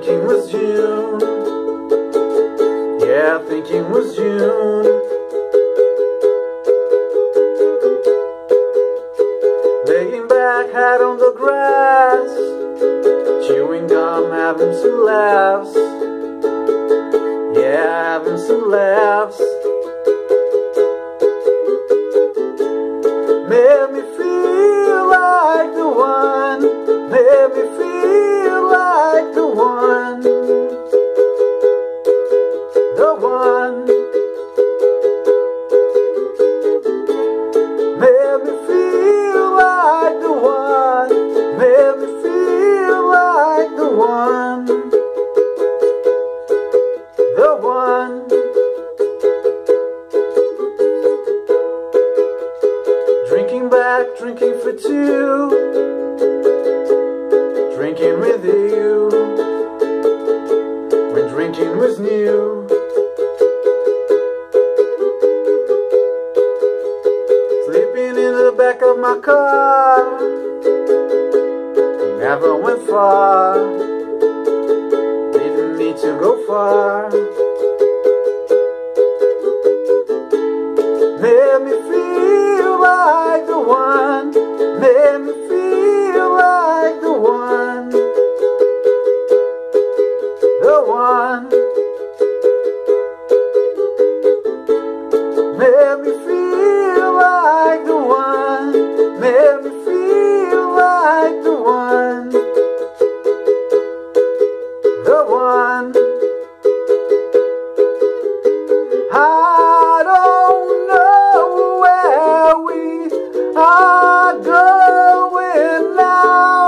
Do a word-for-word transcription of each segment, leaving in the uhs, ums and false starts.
thinking was June. Yeah, thinking was June. Laying back, hat on the grass, chewing gum, having some laughs. Yeah, having some laughs. Made me feel like the one. Made me feel like the one. The one. Made me feel like the one. Made me feel like the one. The one. Drinking back, drinking for two. Drinking with you. When drinking was new. Sleeping in the back of my car. Never went far. Didn't need to go far. Made me feel like the one. Made me feel like the one. The one. Made me feel like the one. Made me feel like the one. The one. I don't know where we are going now.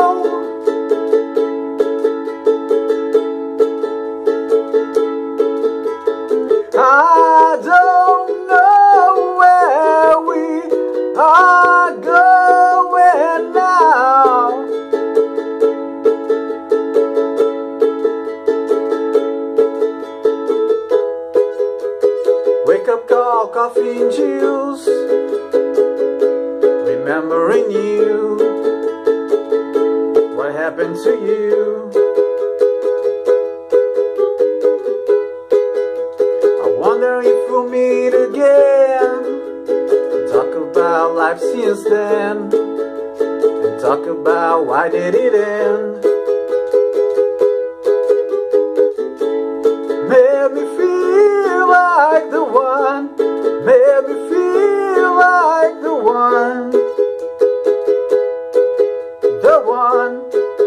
I don't know where we are going now. Wake up call, coffee and juice. Remembering you. What happened to you? I wonder if we'll meet again. Talk about life since then. And talk about why did it end. Made me feel like the one. Made me feel like the one. The one.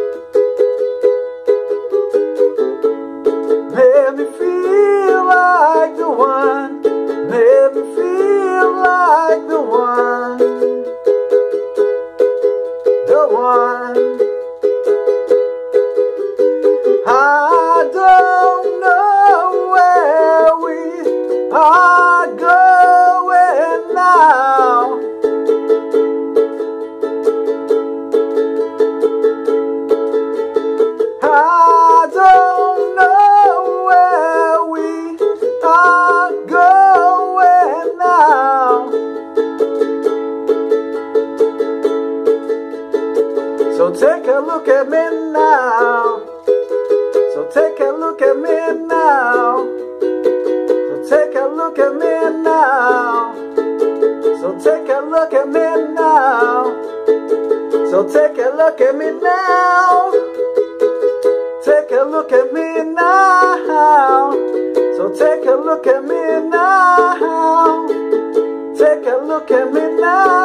Made me feel like the one. Made me feel like the one. The one. I don't know where we are going now. I don't know where we are going now. So take a look at me now. So take a look at me now. So take a look at me now. So take a look at me now. So take a look at me now. Take a look at me now. So take a look at me now. Take a look at me now.